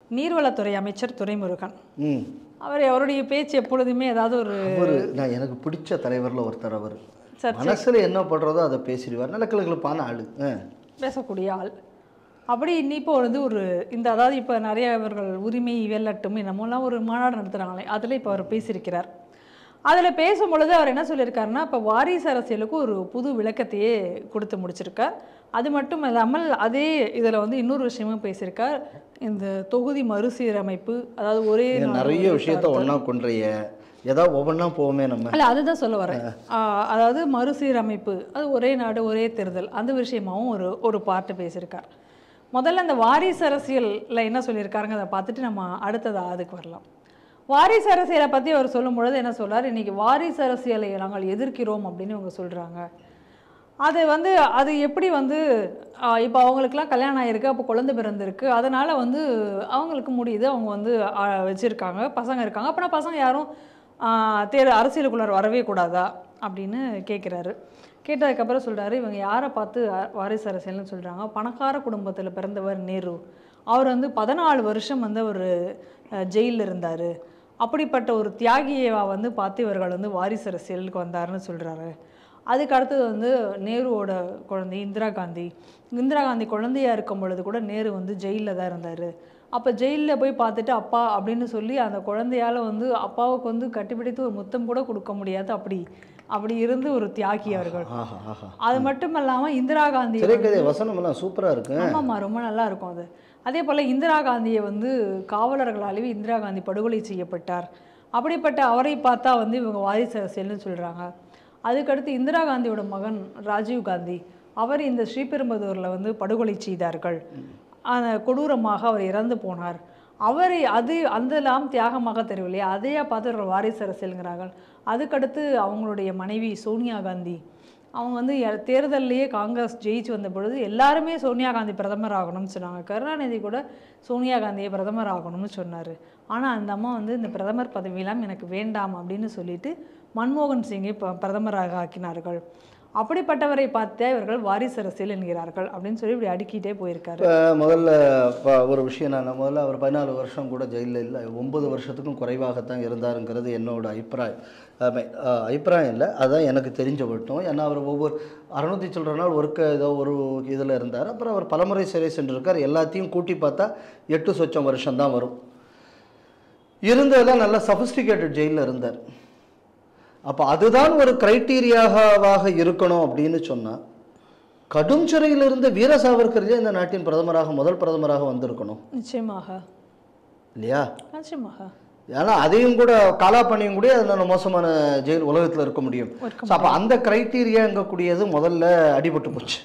நீர்வளத்துறை அமைச்சர் துரைமுருகன். அவருடைய பேச்சு எப்பொழுதுமே ஏதாவது நான் எனக்கு பிடிச்ச தலைவரில் ஒருத்தர். அவர் மனசில் என்ன படுறதோ அதை பேசிடுவார். நல்ல கிளப்பான ஆள், பேசக்கூடிய ஆள். அப்படி இன்னிப்போ அதாவது இப்போ நிறைய இவர்கள் உரிமை வெள்ளட்டும் என்னமோலாம் ஒரு மாநாடு நடத்துகிறாங்களே, அதில் இப்போ அவர் பேசியிருக்கிறார். அதில் பேசும்பொழுது அவர் என்ன சொல்லியிருக்காருன்னா, இப்போ வாரிசு அரசியலுக்கு ஒரு புது விளக்கத்தையே கொடுத்து முடிச்சிருக்கார். அது மட்டும் இல்லாமல் அதே இதில் இன்னொரு விஷயமும் பேசியிருக்கார். இந்த தொகுதி மறுசீரமைப்பு, அதாவது ஒரே நிறைய விஷயத்த ஒன்றா கொன்றைய ஏதாவது ஒவ்வொன்றா போவோமே நம்ம. இல்லை, அதுதான் சொல்ல வரேன். அதாவது மறுசீரமைப்பு, அது ஒரே நாடு ஒரே தேர்தல், அந்த விஷயமாகவும் ஒரு பார்ட்டு பேசியிருக்கார். முதல்ல அந்த வாரிசு அரசியலில் என்ன சொல்லியிருக்காருங்க அதை பார்த்துட்டு நம்ம அடுத்தது அதுக்கு வரலாம். வாரிசு அரசியலை பற்றி அவர் சொல்லும் பொழுது என்ன சொல்கிறார், இன்றைக்கி வாரிசு அரசியலை நாங்கள் எதிர்க்கிறோம் அப்படின்னு இவங்க சொல்கிறாங்க. அது எப்படி இப்போ அவங்களுக்குலாம் கல்யாணம் ஆகிருக்கு, அப்போ குழந்தை பிறந்திருக்கு, அதனால் அவங்களுக்கு முடியுது, அவங்க வச்சுருக்காங்க, பசங்க இருக்காங்க. அப்படின்னா பசங்க யாரும் அரசியலுக்குள்ளார வரவே கூடாதா அப்படின்னு கேட்குறாரு. கேட்டதுக்கப்புறம் சொல்கிறாரு, இவங்க யாரை பார்த்து வாரிசு அரசியல்னு சொல்கிறாங்க, பணக்கார குடும்பத்தில் பிறந்தவர் நேரு. அவர் 14 வருஷம் அவர் ஜெயிலில் இருந்தார். அப்படிப்பட்ட ஒரு தியாகியை பார்த்து இவர்கள் வாரிசு அரசியலுக்கு வந்தாருன்னு சொல்கிறாரு. அதுக்கு அடுத்தது நேருவோட குழந்தை இந்திரா காந்தி குழந்தையாக இருக்கும் பொழுது கூட நேரு ஜெயிலில் தான் இருந்தார். அப்போ ஜெயிலில் போய் பார்த்துட்டு அப்பா அப்படின்னு சொல்லி அந்த குழந்தையால் அப்பாவுக்கு கட்டிப்பிடித்து ஒரு முத்தம் கூட கொடுக்க முடியாது, அப்படி இருந்து ஒரு தியாகி அவர்கள். அது மட்டும் இல்லாமல் இந்திரா காந்தி வசனமெல்லாம் சூப்பராக இருக்கு. ஆமாம்மா, ரொம்ப நல்லா இருக்கும் அது. அதே போல் இந்திரா காந்தியை காவலர்களாலேயே இந்திரா காந்தி படுகொலை செய்யப்பட்டார். அப்படிப்பட்ட அவரை பார்த்தா இவங்க வாரிசு அரசியல்னு சொல்கிறாங்க. அதுக்கடுத்து இந்திரா காந்தியோட மகன் ராஜீவ் காந்தி, அவர் இந்த ஸ்ரீபெரும்புதூரில் படுகொலை செய்தார்கள். அந்த கொடூரமாக அவர் இறந்து போனார். அவரை அதெல்லாம் தியாகமாக தெரியவில்லையா, அதையே பார்த்து அவர்கள் வாரிசு அரசியலுங்கிறார்கள். அதுக்கடுத்து அவங்களுடைய மனைவி சோனியா காந்தி, அவங்க தேர்தல்லையே காங்கிரஸ் ஜெயிச்சு வந்த பொழுது எல்லாருமே சோனியா காந்தி பிரதமர் ஆகணும்னு சொன்னாங்க. கருணாநிதி கூட சோனியா காந்தியை பிரதமர் ஆகணும்னு சொன்னார். ஆனால் அந்த அம்மா இந்த பிரதமர் பதவியெல்லாம் எனக்கு வேண்டாம் அப்படின்னு சொல்லிட்டு மன்மோகன் சிங்கை பிரதமராக ஆக்கினார்கள். அப்படிப்பட்டவரை பார்த்தே இவர்கள் வாரிசு அரசியல் என்கிறார்கள் அப்படின்னு சொல்லி இப்படி அடுக்கிட்டே போயிருக்காரு. முதல்ல ஒரு விஷயம், நான் முதல்ல அவர் 14 வருஷம் கூட ஜெயிலில் இல்லை, 9 வருஷத்துக்கும் குறைவாகத்தான் இருந்தாருங்கிறது என்னோட அபிப்பிராயம் இல்லை, அதுதான் எனக்கு தெரிஞ்ச விட்டோம். ஏன்னா அவர் ஒவ்வொரு 600 சில்லற நாள் ஏதோ ஒரு இதில் இருந்தார். அப்புறம் அவர் பலமுறை சிறை சென்றிருக்கார். எல்லாத்தையும் கூட்டி பார்த்தா 8 சொச்சம் வருஷம்தான் வரும். இருந்ததெல்லாம் நல்லா சஃபிஸ்டிகேட்டட் ஜெயிலில் இருந்தார். அப்போ அதுதான் ஒரு கிரைட்டீரியாவாக இருக்கணும் அப்படின்னு சொன்னால், கடும் சிறையில் இருந்த வீர சாவர்கர் இந்த நாட்டின் முதல் பிரதமராக வந்திருக்கணும். நிச்சயமாக இல்லையா? நிச்சயமாக. ஏன்னா அதையும் கூட காலாப்பணியும் கூட அதனால மோசமான ஜெயில் உலகத்தில் இருக்க முடியும். அப்போ அந்த கிரைட்டீரியாங்கக்கூடியது முதல்ல அடிபட்டு போச்சு.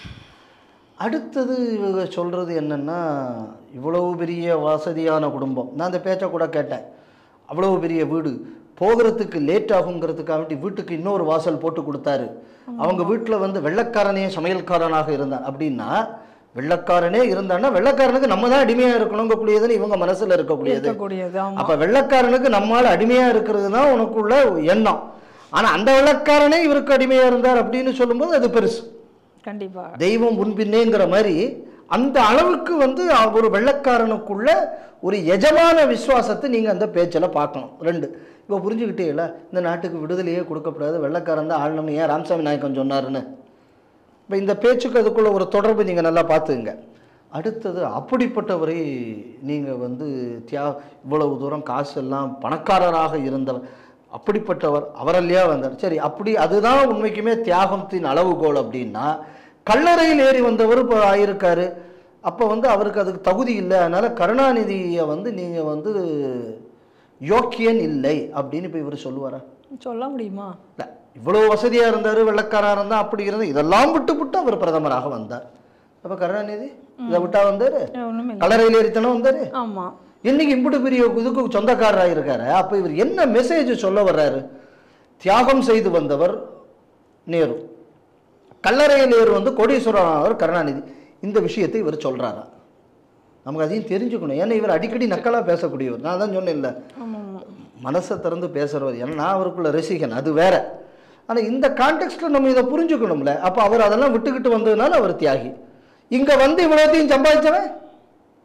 அடுத்தது இவங்க சொல்கிறது என்னென்னா, இவ்வளவு பெரிய வசதியான குடும்பம், நான் அந்த பேச்சை கூட கேட்டேன், அவ்வளவு பெரிய வீடு, போகிறதுக்கு லேட் ஆகுங்கிறதுக்காக வீட்டுக்கு இன்னொரு வாசல் போட்டு கொடுத்தாரு. அவங்க வீட்டில் வெள்ளைக்காரனே சமையல்காரனாக இருந்தான். அப்படின்னா வெள்ளைக்காரனே இருந்தான்னா வெள்ளைக்காரனுக்கு நம்ம தான் அடிமையாக இருக்கணுங்கக்கூடியதுன்னு இவங்க மனசில் இருக்கக்கூடியது. அப்போ வெள்ளைக்காரனுக்கு நம்மளால் அடிமையாக இருக்கிறது தான் உனக்குள்ள எண்ணம். ஆனால் அந்த வெள்ளைக்காரனே இவருக்கு அடிமையாக இருந்தார் அப்படின்னு சொல்லும்போது அது பெருசு. கண்டிப்பாக தெய்வம் முன்பின்னேங்கிற மாதிரி அந்த அளவுக்கு ஒரு வெள்ளைக்காரனுக்குள்ள ஒரு எஜமான விசுவாசத்தை நீங்கள் அந்த பேச்சில் பார்க்கணும். 2 இப்போ புரிஞ்சுக்கிட்டே இல்லை, இந்த நாட்டுக்கு விடுதலையே கொடுக்கப்படாது, வெள்ளைக்காரன் தான் ஆளணும்னு ஏன் ராமசாமி நாயக்கன் சொன்னாருன்னு. இப்போ இந்த பேச்சுக்கு அதுக்குள்ள ஒரு தொடர்பு நீங்கள் நல்லா பார்த்துங்க. அடுத்தது, அப்படிப்பட்டவரை நீங்கள் இவ்வளவு தூரம் காசு எல்லாம் பணக்காரராக இருந்தவர், அப்படிப்பட்டவர் அவரல்லையா வந்தார். சரி, அப்படி அதுதான் உண்மைக்குமே தியாகத்தின் அளவுகோல் அப்படின்னா, கல்லறையில் ஏறி வந்தவர் இப்போ ஆயிருக்காரு. அப்போ அவருக்கு அதுக்கு தகுதி இல்லை, அதனால் கருணாநிதியை நீங்கள் யோக்கியன் இல்லை அப்படின்னு இப்போ இவர் சொல்லுவாரா? சொல்ல முடியுமா? இல்லை, இவ்வளோ வசதியாக இருந்தார், வெள்ளக்காராக இருந்தால், அப்படி இருந்தால், இதெல்லாம் விட்டு அவர் பிரதமராக வந்தார். அப்போ கருணாநிதி இதை விட்டா வந்தார், கல்லறையில் ஏறித்தானே வந்தார். ஆமாம், இன்னைக்கு இம்புட்டு பெரிய இதுக்கு சொந்தக்காரராக இருக்காரு. அப்போ இவர் என்ன மெசேஜ் சொல்ல வர்றாரு? தியாகம் செய்து வந்தவர் நேரு, கல்லறையில் ஏறு கோடீஸ்வரர் கருணாநிதி. இந்த விஷயத்தை இவர் சொல்றாரா? நமக்கு அதையும் தெரிஞ்சுக்கணும். ஏன்னா இவர் அடிக்கடி நக்கலாக பேசக்கூடியவர். நான் தான் சொன்னேன் இல்லை, மனசை திறந்து பேசுகிறவர். ஏன்னா நான் அவருக்குள்ள ரசிகன், அது வேற. ஆனால் இந்த கான்டெக்ஸ்டில் நம்ம இதை புரிஞ்சுக்கணும்ல. அப்போ அவர் அதெல்லாம் விட்டுக்கிட்டு வந்ததுனால அவர் தியாகி. இங்கே இவ்வளோத்தையும் சம்பாதிச்சவன்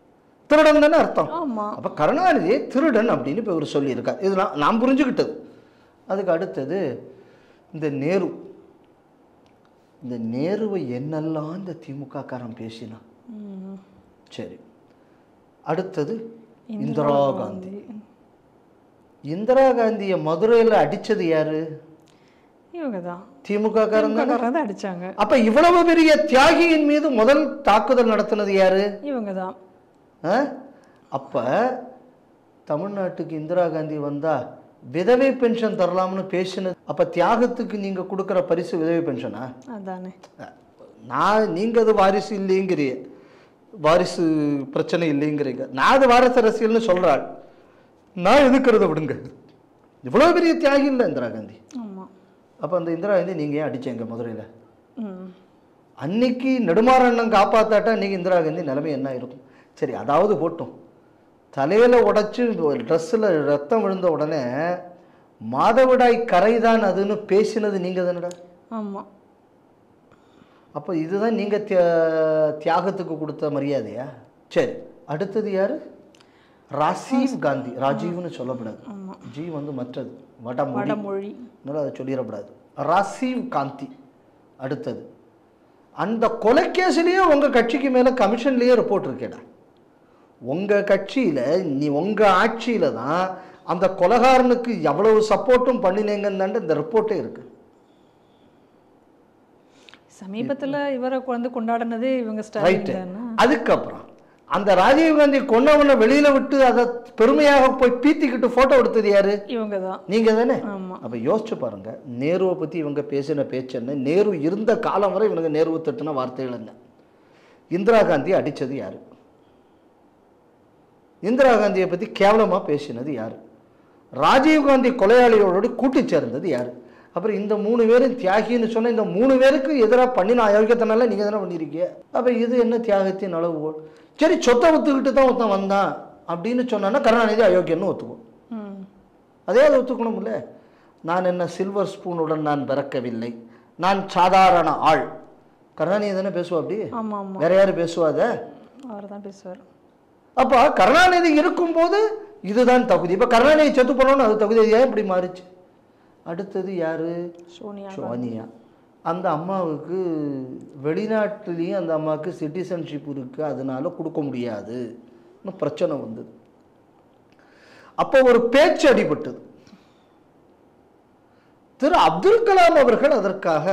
திருடன் தானே அர்த்தம். ஆமா. அப்போ கருணாநிதியை திருடன் அப்படின்னு இப்போ இவர் சொல்லியிருக்கார். இது நான் புரிஞ்சுக்கிட்டது. அதுக்கு அடுத்தது இந்த நேரு, இந்த நேருவை என்னெல்லாம் இந்த திமுக காரன் பேசினா. சரி, அடுத்தது இந்திரா காந்தி. இந்திரா காந்தியை மதுரையில் அடிச்சது யாரு? இவங்க தான், திமுக காரன் தான் அடிச்சாங்க. அப்ப இவ்வளவு பெரிய தியாகியின் மீது முதல் தாக்குதல் நடத்தினது யாரு? இவங்க தான். அப்ப தமிழ்நாட்டுக்கு இந்திரா காந்தி வந்தா விதவை பென்ஷன் தரலாம்னு பேசினது. அப்ப தியாகத்துக்கு நீங்க கொடுக்குற பரிசு விதவை பென்ஷனா? அதானே. நீங்க அது வாரிசு இல்லைங்கிறீங்க, வாரிசு பிரச்சனை இல்லைங்கிறீங்க. நான் அது வாரிசு அரசியல்னு சொல்றாள். நான் எதுக்கிறத விடுங்க. இவ்வளவு பெரிய தியாகி இல்லை இந்திரா காந்தி. அப்போ அந்த இந்திரா காந்தி நீங்கள் ஏன் அடிச்சீங்க மதுரையில்? அன்னைக்கு நெடுமாறண்ணன் காப்பாத்தாட்டா இன்னைக்கு இந்திரா காந்தி நிலைமை என்ன இருக்கும்? சரி, அதாவது போட்டோம். தலையில் உடைச்சு ட்ரெஸ்ஸில் ரத்தம் விழுந்த உடனே மாதவிடாய் கரைதான் அதுன்னு பேசினது நீங்கள் தானடா. ஆமாம். அப்போ இதுதான் நீங்கள் தியாகத்துக்கு கொடுத்த மரியாதையா? சரி, அடுத்தது யார்? ராஜீவ் காந்தி. ராஜீவ்னு சொல்லக்கூடாது, ஜி வந்து மற்றது வடமொழி, அதை சொல்லிடக்கூடாது. ராஜீவ் காந்தி. அடுத்தது அந்த கொலைக்கேசிலேயே உங்கள் கட்சிக்கு மேலே கமிஷன்லேயே ரிப்போர்ட் இருக்கேடா. உங்கள் கட்சியில் உங்கள் ஆட்சியில் தான் அந்த கொலைகாரனுக்கு எவ்வளவு சப்போர்ட்டும் பண்ணினீங்கன்னு இந்த ரிப்போர்ட்டே இருக்கு. சமீபத்தில் இவரை வந்து கொண்டாடினதே இவங்க. ரைட்டு. அதுக்கப்புறம் அந்த ராஜீவ்காந்தி கொன்னவனை வெளியில விட்டு அதை பெருமையாக போய் பீத்திக்கிட்டு போட்டோ எடுத்தது யாரு? இவங்க தான். நீங்க தானே. அப்ப யோசிச்சு பாருங்க, நேருவை பத்தி இவங்க பேசின பேச்சு என்ன? நேரு இருந்த காலம் வரை இவங்க நேருவை திட்டின வார்த்தைகள் என்ன? இந்திரா காந்தி அடிச்சது யாரு? இந்திரா காந்தியை பத்தி கேவலமா பேசினது யாரு? ராஜீவ்காந்தி கொலையாளிகளோடு கூட்டி சேர்ந்தது யாரு? அப்புறம் இந்த 3 பேரும் தியாகின்னு சொன்ன இந்த 3 பேருக்கு எதிராக பண்ணின அயோக்கியத்தனால நீங்க தானே பண்ணிருக்கீங்க. அப்ப இது என்ன தியாகத்தின் அளவுகோல்? சரி, சொத்தை ஒத்துக்கிட்டு தான் ஒருத்தன் வந்தான் அப்படின்னு சொன்னா கருணாநிதி அயோக்கியன்னு ஒத்துக்கும். அதே அதை ஒத்துக்கணும்ல. நான் என்ன சில்வர் ஸ்பூனுடன் நான் பிறக்கவில்லை, நான் சாதாரண ஆள். கருணாநிதி தானே பேசுவா அப்படி, வேற யாரு பேசுவாத? அவர் தான் பேசுவார். அப்ப கருணாநிதி இருக்கும்போது இதுதான் தகுதி. இப்ப கருணாநிதி செத்து போனோன்னு அது தகுதி ஏன் இப்படி மாறிச்சு? அடுத்தது யாரு? சோனியா. அந்த அம்மாவுக்கு வெளிநாட்டிலையும் அந்த அம்மாவுக்கு சிட்டிசன்ஷிப் இருக்குது, அதனால கொடுக்க முடியாது பிரச்சனை வந்தது. அப்போ ஒரு பேச்சு அடிபட்டது. திரு அப்துல் கலாம் அவர்கள் அதற்காக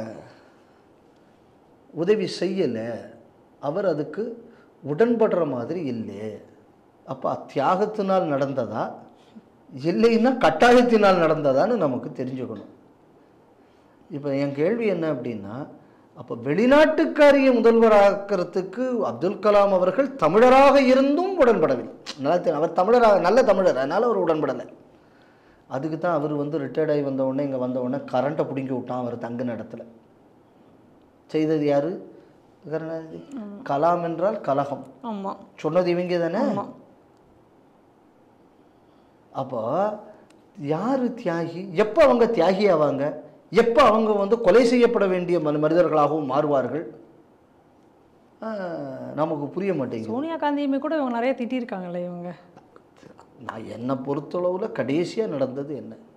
உதவி செய்யலை, அவர் அதுக்கு உடன்படுற மாதிரி இல்லை. அப்போ தியாகத்தினால் நடந்ததா இல்லைன்னா கட்டாயத்தினால் நடந்ததான்னு நமக்கு தெரிஞ்சுக்கணும். இப்போ என் கேள்வி என்ன அப்படின்னா, அப்போ வெளிநாட்டுக்காரிய முதல்வராக்கிறதுக்கு அப்துல் கலாம் அவர்கள் தமிழராக இருந்தும் உடன்படவில்லை. அவர் தமிழராக நல்ல தமிழர், அதனால் அவர் உடன்படலை. அதுக்கு தான் அவர் வந்து ரிட்டையர்ட் ஆகி வந்த உடனே இங்கே வந்த உடனே கரண்ட்டை பிடிங்கி விட்டான் அவர் தங்கின இடத்துல. செய்தது யாரு? கருணாநிதி. கலாம் என்றால் கலகம் சொன்னது இவங்க தானே. அப்போ யாரு தியாகி? எப்போ அவங்க தியாகி ஆவாங்க? எப்போ அவங்க வந்து கொலை செய்யப்பட வேண்டிய மனிதர்களாகவும் மாறுவார்கள்? நமக்கு புரிய மாட்டேங்குது. சோனியா காந்தியுமே கூட இவங்க நிறைய திட்டிருக்காங்களே இவங்க. நான் என்னை பொறுத்தளவில் கடைசியாக நடந்தது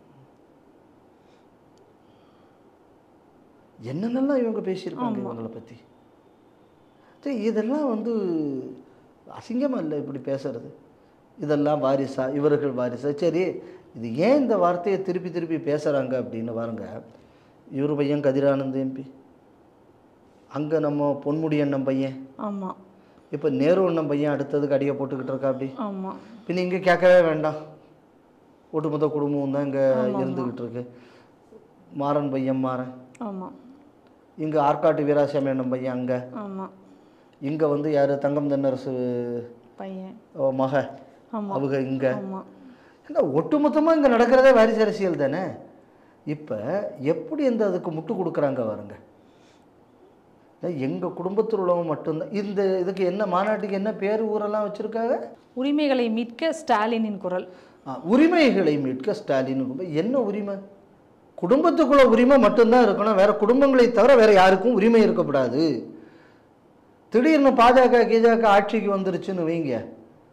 என்னென்னலாம் இவங்க பேசியிருக்காங்க இவங்களை பற்றி. இதெல்லாம் வந்து அசிங்கமாக இல்லை இப்படி பேசுறது. இதெல்லாம் வாரிசா, இவர்கள் வாரிசா? சரி, இது ஏன் இந்த வார்த்தையை திருப்பி திருப்பி பேசுகிறாங்க அப்படின்னு பாருங்க. இவர் பையன் கதிரானந்த் எம்பி, அங்கே நம்ம பொன்முடி அண்ணன் பையன், ஆமாம், இப்போ நேரு அண்ணன் பையன் அடுத்ததுக்கு அடியை போட்டுக்கிட்டு இருக்கா அப்படி. ஆமாம். பின்ன இங்கே கேட்கவே வேண்டாம், ஒட்டுமொத்த குடும்பம் தான் இங்கே இருந்துக்கிட்டு இருக்கு. மாறன் பையன் மாறன், ஆமாம். இங்கே ஆற்காட்டு வீராசாமி அண்ணன் பையன் அங்கே, ஆமாம். இங்கே வந்து யார்? தங்கம் தென்னரசு பையன் மக, அவங்க இங்கே. ஏன்னா ஒட்டுமொத்தமாக இங்கே நடக்கிறதே வாரிசு அரசியல் தானே. இப்போ எப்படி இந்த அதுக்கு முட்டு கொடுக்குறாங்க பாருங்க. எங்கள் குடும்பத்தில் உள்ளவங்க மட்டும்தான். இந்த இதுக்கு என்ன மாநாட்டுக்கு என்ன பேர் ஊரெல்லாம் வச்சுருக்காங்க? உரிமைகளை மீட்க ஸ்டாலினின் குரல். உரிமைகளை மீட்க ஸ்டாலின். என்ன உரிமை? குடும்பத்துக்குள்ள உரிமை மட்டும்தான் இருக்கணும், வேற குடும்பங்களை தவிர வேற யாருக்கும் உரிமை இருக்கக்கூடாது. திடீர்னு பாஜக கீஜக ஆட்சிக்கு வந்துருச்சுன்னு வைங்க,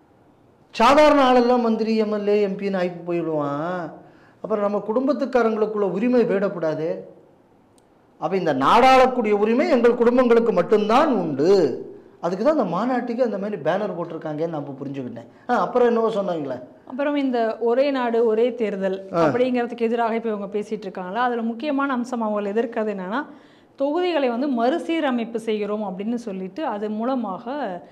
சாதாரண ஆளெல்லாம் மந்திரி எம்எல்ஏ எம்பின்னு ஆகி போயிடுவான். அப்புறம் நம்ம குடும்பத்துக்காரங்களுக்குள்ள உரிமை போயிடக்கூடாது. அப்போ இந்த நாடாளக்கூடிய உரிமை எங்கள் குடும்பங்களுக்கு மட்டும்தான் உண்டு. அதுக்கு தான் அந்த மாநாட்டுக்கு அந்த மாதிரி பேனர் போட்டிருக்காங்கன்னு நான் புரிஞ்சுக்கிட்டேன். அப்புறம் என்னவோ சொன்னாங்களே, அப்புறம் இந்த ஒரே நாடு ஒரே தேர்தல் அப்படிங்கிறதுக்கு எதிராக இப்போ இவங்க பேசிகிட்டு இருக்காங்களா, அதில் முக்கியமான அம்சம் அவங்க எதிர்க்கிறது என்னென்னா, தொகுதிகளை வந்து மறுசீரமைப்பு செய்கிறோம் அப்படின்னு சொல்லிட்டு அது மூலமாக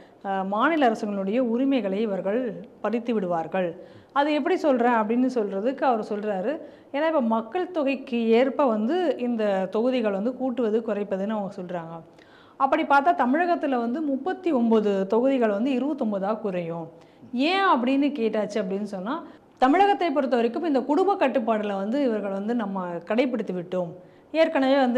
மாநில அரசுகளுடைய உரிமைகளை இவர்கள் பறித்து விடுவார்கள். அது எப்படி சொல்கிறேன் அப்படின்னு சொல்கிறதுக்கு அவர் சொல்கிறாரு, ஏன்னா இப்போ மக்கள் தொகைக்கு ஏற்ப வந்து இந்த தொகுதிகள் வந்து கூட்டுவது குறைப்பதுன்னு அவங்க சொல்கிறாங்க. அப்படி பார்த்தா தமிழகத்தில் வந்து 39 தொகுதிகள் வந்து 29ஆக குறையும். ஏன் அப்படின்னு கேட்டாச்சு அப்படின்னு சொன்னால், தமிழகத்தை பொறுத்த வரைக்கும் இந்த குடும்ப கட்டுப்பாடில் வந்து இவர்கள் வந்து நம்ம கடைபிடித்து விட்டோம். ஏற்கனவே வந்து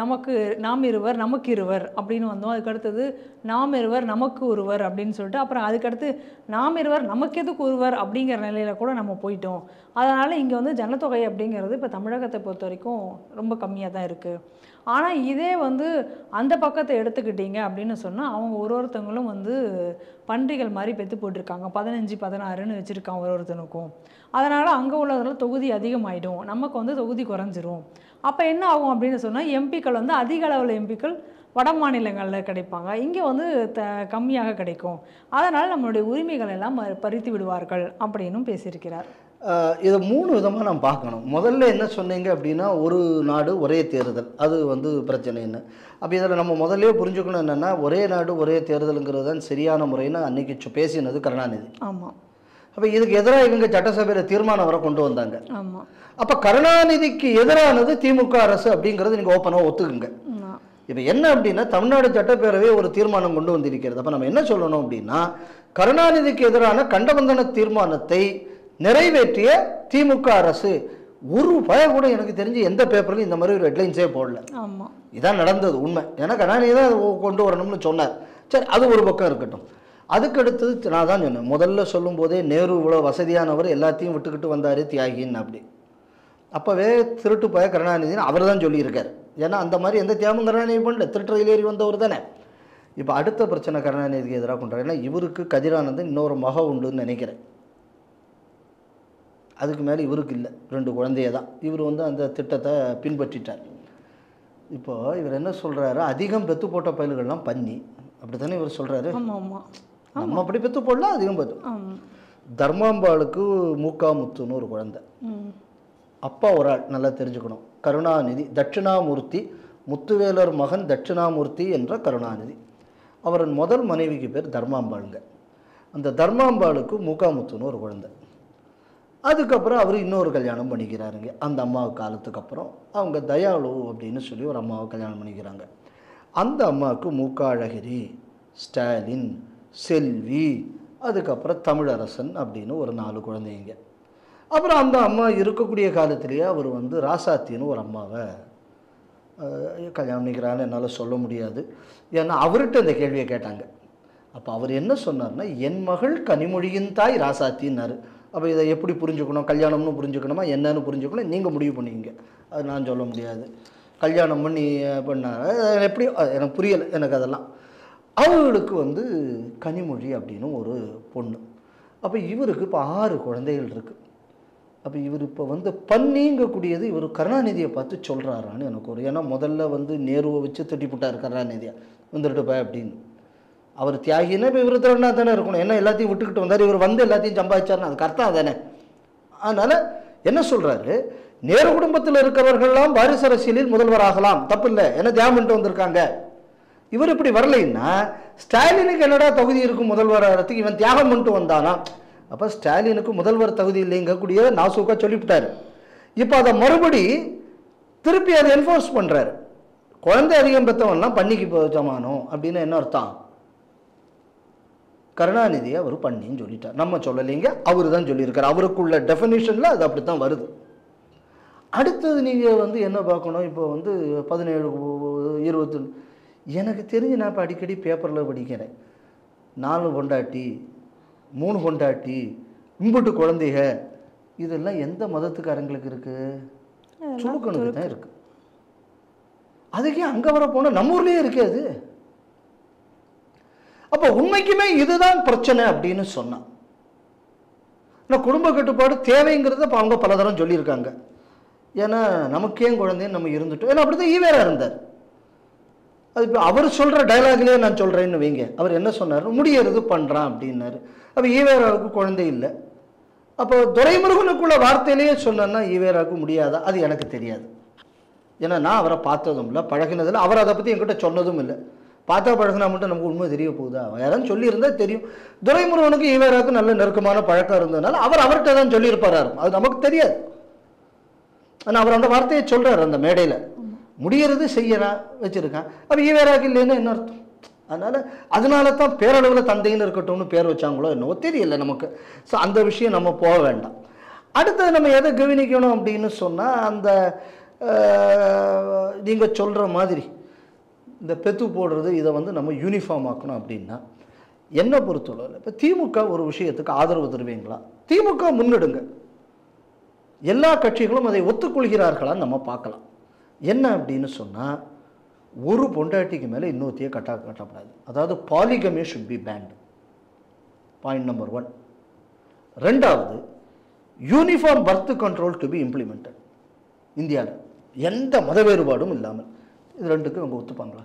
நாம் இருவர் நமக்கு இருவர் அப்படின்னு வந்தோம். அதுக்கடுத்தது நாம் இருவர் நமக்கு ஒருவர் அப்படின்னு சொல்லிட்டு, அப்புறம் அதுக்கடுத்து நாம் இருவர் நமக்கு எதுக்கு ஒருவர் அப்படிங்கிற நிலையில் கூட நம்ம போயிட்டோம். அதனால் இங்கே வந்து ஜனத்தொகை அப்படிங்கிறது இப்போ தமிழகத்தை பொறுத்த வரைக்கும் ரொம்ப கம்மியாக தான் இருக்குது. ஆனால் இதே வந்து அந்த பக்கத்தை எடுத்துக்கிட்டீங்க அப்படின்னு சொன்னால், அவங்க ஒருத்தவங்களும் வந்து பன்றிகள் மாதிரி பெற்று போட்டிருக்காங்க. 15 16ன்னு வச்சுருக்காங்க ஒருத்தனுக்கும். அதனால் அங்கே உள்ளவர்கள் தொகுதி அதிகமாகிடும், நமக்கு வந்து தொகுதி குறைஞ்சிரும். அப்போ என்ன ஆகும் அப்படின்னு சொன்னால், எம்பிக்கள் வந்து அதிக அளவில் எம்பிக்கள் வட மாநிலங்களில் கிடைப்பாங்க, இங்கே வந்து கம்மியாக கிடைக்கும். அதனால் நம்மளுடைய உரிமைகள் எல்லாம் பறித்து விடுவார்கள் அப்படின்னும் பேசியிருக்கிறார். இதை 3 விதமாக நம்ம பார்க்கணும். முதல்ல என்ன சொன்னீங்க அப்படின்னா, ஒரு நாடு ஒரே தேர்தல், அது வந்து பிரச்சனைன்னு. அப்போ இதில் நம்ம முதல்ல புரிஞ்சுக்கணும் என்னென்னா, ஒரே நாடு ஒரே தேர்தலுங்கிறது தான் சரியான முறைன்னு அன்றைக்கி பேசினது கருணாநிதி. ஆமாம். அப்போ இதுக்கு எதிராக இவங்க சட்டசபையில் தீர்மானம் வர கொண்டு வந்தாங்க. ஆமாம். அப்போ கருணாநிதிக்கு எதிரானது திமுக அரசு அப்படிங்கிறது நீங்கள் ஓப்பனாக ஒத்துக்குங்க. இப்போ என்ன அப்படின்னா, தமிழ்நாடு சட்டப்பேரவை ஒரு தீர்மானம் கொண்டு வந்திருக்கிறது. அப்போ நம்ம என்ன சொல்லணும் அப்படின்னா, கருணாநிதிக்கு எதிரான கண்டபந்தன தீர்மானத்தை நிறைவேற்றிய திமுக அரசு ஒரு பய கூட எனக்கு தெரிஞ்சு எந்த பேப்பர்லையும் இந்த மாதிரி ஒரு ஹெட்லைன்ஸே போடல. ஆமாம், இதான் நடந்தது உண்மை. ஏன்னா கருணாநிதி தான் கொண்டு வரணும்னு சொன்னார். சரி, அது ஒரு பக்கம் இருக்கட்டும். அதுக்கடுத்தது நான் தான் சொன்னேன், முதல்ல சொல்லும் போதே நேரு இவ்வளோ வசதியானவர், எல்லாத்தையும் விட்டுக்கிட்டு வந்தார் தியாகின்னு. அப்படி அப்போவே திருட்டு பய கருணாநிதினு அவர் தான் சொல்லியிருக்கார். ஏன்னா அந்த மாதிரி எந்த தியாகமும் கருணாநிதி பண்ணல, திருட்டு ஏறி வந்தவர் தானே. இப்போ அடுத்த பிரச்சனை கருணாநிதிக்கு எதிராக கொண்டாரு. ஏன்னா இவருக்கு கதிரானந்தன் இன்னொரு மக உண்டுன்னு நினைக்கிறேன். அதுக்கு மேலே இவருக்கு இல்லை, 2 குழந்தைய தான். இவர் வந்து அந்த திட்டத்தை பின்பற்றிட்டார். இப்போது இவர் என்ன சொல்கிறாரு, அதிகம் பெற்று போட்ட பயல்கள்லாம் பண்ணி, அப்படி தானே இவர் சொல்கிறாரு. நம்ம அப்படி பெற்று போடலாம், அதிகம் பெற்று. தர்மாம்பாளுக்கு மூக்காமுத்துன்னு ஒரு குழந்தை. அப்பா ஒரு ஆள் நல்லா தெரிஞ்சுக்கணும், கருணாநிதி தட்சிணாமூர்த்தி, முத்துவேலர் மகன் தட்சிணாமூர்த்தி என்ற கருணாநிதி. அவரின் முதல் மனைவிக்கு பேர் தர்மாம்பாளுங்க. அந்த தர்மாம்பாளுக்கு மூக்காமுத்துன்னு ஒரு குழந்தை. அதுக்கப்புறம் அவர் இன்னொரு கல்யாணம் பண்ணிக்கிறாருங்க. அந்த அம்மாவுக்கு காலத்துக்கு அப்புறம் அவங்க தயாளு அப்படின்னு சொல்லி ஒரு அம்மாவை கல்யாணம் பண்ணிக்கிறாங்க. அந்த அம்மாவுக்கு மூக்காழகிரி, ஸ்டாலின், செல்வி, அதுக்கப்புறம் தமிழரசன் அப்படின்னு ஒரு 4 குழந்தைங்க. அப்புறம் அந்த அம்மா இருக்கக்கூடிய காலத்திலேயே அவர் வந்து ராசாத்தின்னு ஒரு அம்மாவை கல்யாணம் பண்ணிக்கிறான்னு என்னால் சொல்ல முடியாது. ஏன்னா அவர்கிட்ட இந்த கேள்வியை கேட்டாங்க. அப்போ அவர் என்ன சொன்னார்னா, என் மகள் கனிமொழியின் தாய் ராசாத்தின்னாரு. அப்போ இதை எப்படி புரிஞ்சுக்கணும், கல்யாணம்னு புரிஞ்சுக்கணுமா என்னன்னு புரிஞ்சுக்கணும், நீங்கள் முடிவு பண்ணிங்க. அது நான் சொல்ல முடியாது. கல்யாணம் பண்ணி பண்ணார் எப்படி எனக்கு புரியலை, எனக்கு அதெல்லாம். அவர்களுக்கு வந்து கனிமொழி அப்படின்னு ஒரு பொண்ணு. அப்போ இவருக்கு இப்போ 6 குழந்தைகள் இருக்குது. அப்போ இவர் இப்போ வந்து பண்ணிங்கக்கூடியது இவர் கருணாநிதியை பார்த்து சொல்கிறாரான்னு எனக்கு ஒரு, ஏன்னா முதல்ல வந்து நேருவை வச்சு திட்டிப்புட்டார் கருணாநிதியை, வந்துட்டு போய் அப்படின்னு. அவர் தியாகின்னா இப்போ இவர் திறனா தானே இருக்கணும், என்ன எல்லாத்தையும் விட்டுக்கிட்டு வந்தார், இவர் வந்து எல்லாத்தையும் சம்பாதிச்சார்னு அதுக்கு அர்த்தம் தானே. அதனால் என்ன சொல்கிறாரு, நேரு குடும்பத்தில் இருக்கிறவர்கள்லாம் வாரிசு அரசியலில் முதல்வராகலாம், தப்பு இல்லை, ஏன்னா தியாகம் பண்ணிட்டு வந்திருக்காங்க. இவர் இப்படி வரலைன்னா ஸ்டாலினுக்கு என்னடா தகுதி இருக்கும் முதல்வராகிறதுக்கு, இவன் தியாகம் பண்ணிட்டு வந்தானா. அப்போ ஸ்டாலினுக்கு முதல்வர் தகுதி இல்லைங்கக்கூடிய நாசூக்கா சொல்லிவிட்டார். இப்போ அதை மறுபடி திருப்பி அதை என்ஃபோர்ஸ் பண்ணுறாரு. குழந்தை அதிகம் பெற்றவன்லாம் பண்ணிக்கு சமானம் அப்படின்னு என்ன அர்த்தம், கருணாநிதியை அவர் பண்ணின்னு சொல்லிட்டார். நம்ம சொல்லலைங்க, அவர் தான் சொல்லியிருக்கார். அவருக்குள்ள டெஃபினிஷனில் அது அப்படி தான் வருது. அடுத்தது நீங்கள் வந்து என்ன பார்க்கணும், இப்போ வந்து 17 20 எனக்கு தெரிஞ்சு நான் இப்போ அடிக்கடி பேப்பரில் படிக்கிறேன், 4 பொண்டாட்டி 3 பொண்டாட்டி இம்புட்டு குழந்தைக, இதெல்லாம் எந்த மதத்துக்காரங்களுக்கு இருக்குது, சுழுக்கணுக்கு தான் இருக்குது. அதுக்கே அங்கே வர போனால் நம்ம ஊர்லேயே இருக்காது. அப்போ உண்மைக்குமே இதுதான் பிரச்சனை அப்படின்னு சொன்னான். ஆனால் குடும்ப கட்டுப்பாடு தேவைங்கிறத இப்போ அவங்க பல தரம் சொல்லியிருக்காங்க. ஏன்னா நமக்கே குழந்தைன்னு நம்ம இருந்துட்டோம். ஏன்னா அப்படி தான் ஈவேரா இருந்தார். அது இப்போ அவர் சொல்கிற டைலாக்லேயே நான் சொல்கிறேன்னு வைங்க. அவர் என்ன சொன்னார், முடியறது பண்ணுறான் அப்படின்னாரு. அப்போ ஈவேராவுக்கு குழந்தை இல்லை. அப்போ துரைமுருகனுக்குள்ள வார்த்தையிலேயே சொன்னா ஈவேராவுக்கு முடியாதா? அது எனக்கு தெரியாது. ஏன்னா நான் அவரை பார்த்ததும் இல்லை, பழகினதில்லை. அவர் அதை பற்றி என்கிட்ட சொன்னதும் இல்லை. பார்த்தா பழகினா மட்டும் நமக்கு உண்மை தெரிய போகுதா? யாரும் சொல்லியிருந்தால் தெரியும். துரைமுருகனுக்கு ஈவேராவுக்கு நல்ல நெருக்கமான பழக்கம் இருந்ததுனால அவர் அவர்கிட்ட தான் சொல்லியிருப்பாரா இருக்கும், அது நமக்கு தெரியாது. ஆனால் அவர் அந்த வார்த்தையை சொல்கிறார் அந்த மேடையில். முடியறது செய்யறான் வச்சுருக்கான். அப்போ ஈவேராவுக்கு இல்லைன்னு என்ன அர்த்தம்? அதனால தான் பேரளவில் தந்தைன்னு இருக்கட்டும்னு பேர் வச்சாங்களோ என்னவோ தெரியல நமக்கு. ஸோ அந்த விஷயம் நம்ம போக வேண்டாம். அடுத்தது நம்ம எதை கவனிக்கணும் அப்படின்னு சொன்னால், அந்த நீங்கள் சொல்கிற மாதிரி இந்த பெத்து போடுறது இதை வந்து நம்ம யூனிஃபார்ம் ஆக்கணும் அப்படின்னா என்னை பொறுத்தளவில் இப்போ திமுக ஒரு விஷயத்துக்கு ஆதரவு தருவீங்களா? திமுக முன்னெடுங்க, எல்லா கட்சிகளும் அதை ஒத்துக்கொள்கிறார்களான்னு நம்ம பார்க்கலாம். என்ன அப்படின்னு சொன்னால், ஒரு பொண்டாட்டிக்கு மேலே இன்னொருத்தையே கட்டக்கூடாது. அதாவது polygamy should be banned. Point number 1. ரெண்டாவது, uniform birth control to be implemented இந்தியாவில், எந்த மத வேறுபாடும் இல்லாமல். இது ரெண்டுக்கும் இவங்க ஒத்துப்பாங்களா?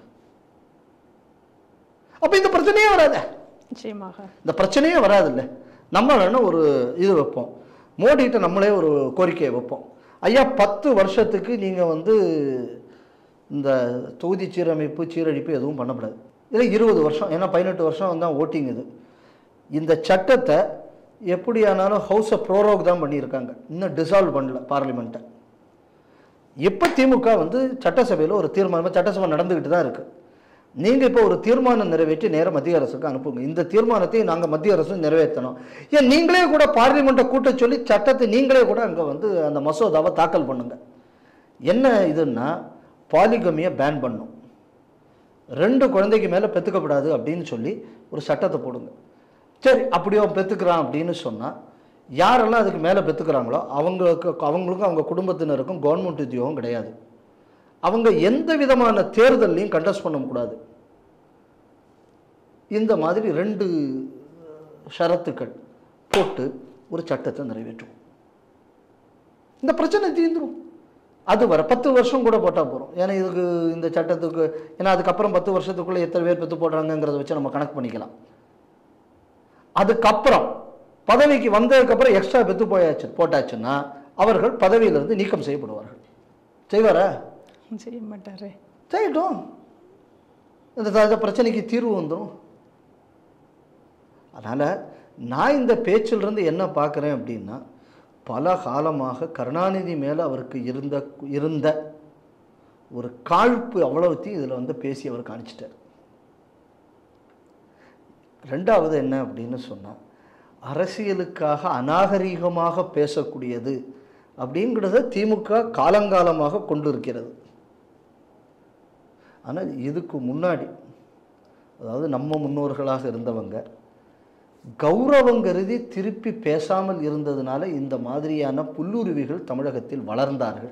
அப்போ இந்த பிரச்சனையே வராது. நிச்சயமாக இந்த பிரச்சனையே வராது. இல்லை, நம்ம வேணா ஒரு இது வைப்போம், மோடிகிட்ட நம்மளே ஒரு கோரிக்கையை வைப்போம். ஐயா 10 வருஷத்துக்கு நீங்கள் வந்து இந்த தொகுதி சீரமைப்பு சீரழிப்பு எதுவும் பண்ணக்கூடாது. இல்லை 20 வருஷம், ஏன்னா 18 வருஷம் தான் ஓட்டிங். இது இந்த சட்டத்தை எப்படியானாலும் ஹவுஸை ப்ரோரோக் தான் பண்ணியிருக்காங்க, இன்னும் டிசால்வ் பண்ணல பார்லிமெண்ட்டை. இப்போ திமுக வந்து சட்டசபையில் ஒரு தீர்மானம், சட்டசபை நடந்துக்கிட்டு தான் இருக்குது. நீங்கள் இப்போ ஒரு தீர்மானம் நிறைவேற்றி நேராக மத்திய அரசுக்கு அனுப்புங்க. இந்த தீர்மானத்தை நாங்கள் மத்திய அரசு நிறைவேற்றணும். ஏன் நீங்களே கூட பார்லிமெண்ட்டை கூட்ட சொல்லி சட்டத்தை நீங்களே கூட அங்கே வந்து அந்த மசோதாவை தாக்கல் பண்ணுங்க. என்ன இதுன்னா, பாலிகமியை பேன் பண்ணும், 2 குழந்தைக்கு மேலே பெற்றுக்கப்படாது அப்படின்னு சொல்லி ஒரு சட்டத்தை போடுங்க. சரி, அப்படியோ பெற்றுக்கிறான் அப்படின்னு சொன்னால், யாரெல்லாம் அதுக்கு மேலே பெற்றுக்கிறாங்களோ அவங்களுக்கும் அவங்க குடும்பத்தினருக்கும் கவர்மெண்ட் உத்தியோகம் கிடையாது. அவங்க எந்த விதமான தேர்தலையும் கண்டஸ்ட் பண்ணக்கூடாது. இந்த மாதிரி 2 ஷரத்துக்கள் போட்டு ஒரு சட்டத்தை நிறைவேற்றுவோம். இந்த பிரச்சனை தீர்ந்துடும். அது வர 10 வருஷம் கூட போட்டால் போகிறோம். ஏன்னா இதுக்கு இந்த சட்டத்துக்கு, ஏன்னா அதுக்கப்புறம் 10 வருஷத்துக்குள்ளே எத்தனை பேர் பெற்று போடுறாங்கிறத வச்சு நம்ம கணக்கு பண்ணிக்கலாம். அதுக்கப்புறம் பதவிக்கு வந்ததுக்கப்புறம் எக்ஸ்ட்ரா பெற்று போட்டாச்சுன்னா அவர்கள் பதவியிலிருந்து நீக்கம் செய்யப்படுவார்கள். செய்வாரா? செய்ய மாட்டாரு. செய்யட்டும், இந்த பிரச்சனைக்கு தீர்வு வந்துடும். அதனால் நான் இந்த பேச்சிலிருந்து என்ன பார்க்குறேன் அப்படின்னா, பல காலமாக கருணாநிதி மேலே அவருக்கு இருந்த ஒரு காழ்ப்பு அவ்வளவுத்தையும் இதில் வந்து பேசி அவர் காணிச்சிட்டார். ரெண்டாவது என்ன அப்படின்னு சொன்னால், அரசியலுக்காக அநாகரீகமாக பேசக்கூடியது அப்படிங்கிறத திமுக காலங்காலமாக கொண்டு இருக்கிறது. ஆனால் இதுக்கு முன்னாடி, அதாவது நம்ம முன்னோர்களாக இருந்தவங்க கௌரவம் கருதி திருப்பி பேசாமல் இருந்ததுனால இந்த மாதிரியான புல்லுருவிகள் தமிழகத்தில் வளர்ந்தார்கள்.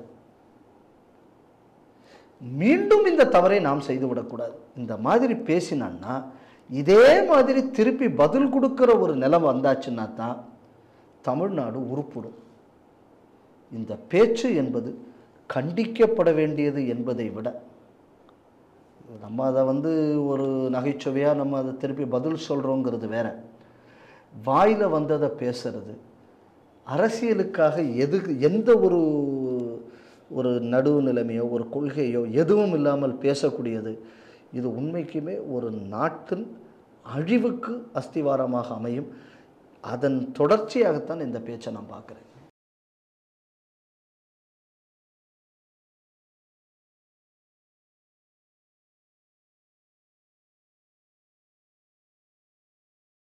மீண்டும் இந்த தவறை நாம் செய்துவிடக்கூடாது. இந்த மாதிரி பேசினான்னா இதே மாதிரி திருப்பி பதில் கொடுக்கிற ஒரு நிலம் வந்தாச்சுன்னா தான் தமிழ்நாடு உருப்படும். இந்த பேச்சு என்பது கண்டிக்கப்பட வேண்டியது என்பதை விட, நம்ம அதை வந்து ஒரு நகைச்சுவையாக நம்ம அதை திருப்பி பதில் சொல்கிறோங்கிறது வேற. வாயில் வந்ததை பேசுறது, அரசியலுக்காக எந்த ஒரு நடுவு நிலைமையோ ஒரு கொள்கையோ எதுவும் இல்லாமல் பேசக்கூடியது, இது உண்மைக்குமே ஒரு நாட்டின் அழிவுக்கு அஸ்திவாரமாக அமையும். அதன் தொடர்ச்சியாகத்தான் இந்த பேச்சை நான் பார்க்குறேன்.